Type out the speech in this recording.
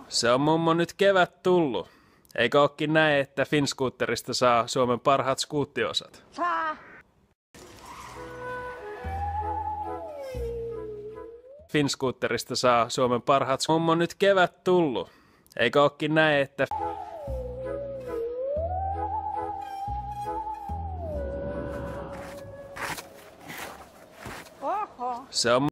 Se on mummo nyt kevät tullut. Eikö ookin näin, että Finscooterista saa Suomen parhaat skuuttiosat? Saa. Finscooterista saa Suomen parhaat mummo nyt kevät tullut. Eikö ookin näin, että Oho. se on